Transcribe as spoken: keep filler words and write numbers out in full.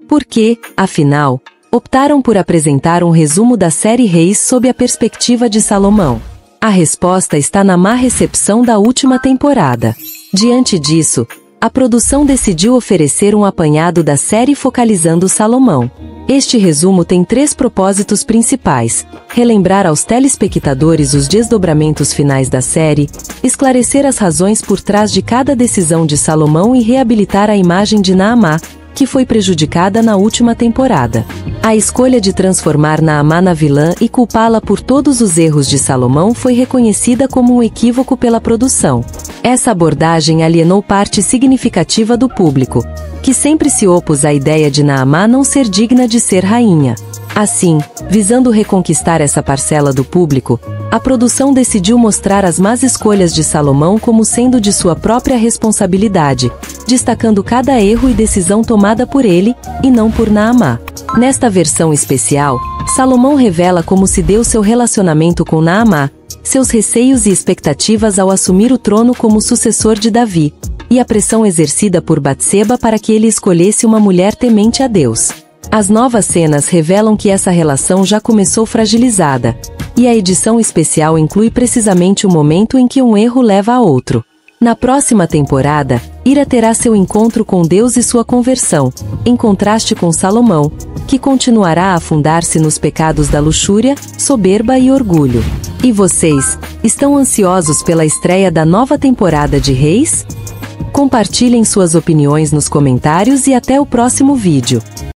Por que, afinal, optaram por apresentar um resumo da série Reis sob a perspectiva de Salomão? A resposta está na má recepção da última temporada. Diante disso, a produção decidiu oferecer um apanhado da série focalizando Salomão. Este resumo tem três propósitos principais: relembrar aos telespectadores os desdobramentos finais da série, esclarecer as razões por trás de cada decisão de Salomão e reabilitar a imagem de Naamá, que foi prejudicada na última temporada. A escolha de transformar Naamá na vilã e culpá-la por todos os erros de Salomão foi reconhecida como um equívoco pela produção. Essa abordagem alienou parte significativa do público, que sempre se opôs à ideia de Naamá não ser digna de ser rainha. Assim, visando reconquistar essa parcela do público, a produção decidiu mostrar as más escolhas de Salomão como sendo de sua própria responsabilidade, destacando cada erro e decisão tomada por ele, e não por Naamá. Nesta versão especial, Salomão revela como se deu seu relacionamento com Naamá, seus receios e expectativas ao assumir o trono como sucessor de Davi, e a pressão exercida por Batseba para que ele escolhesse uma mulher temente a Deus. As novas cenas revelam que essa relação já começou fragilizada, e a edição especial inclui precisamente o momento em que um erro leva a outro. Na próxima temporada, Ira terá seu encontro com Deus e sua conversão, em contraste com Salomão, que continuará a afundar-se nos pecados da luxúria, soberba e orgulho. E vocês, estão ansiosos pela estreia da nova temporada de Reis? Compartilhem suas opiniões nos comentários e até o próximo vídeo.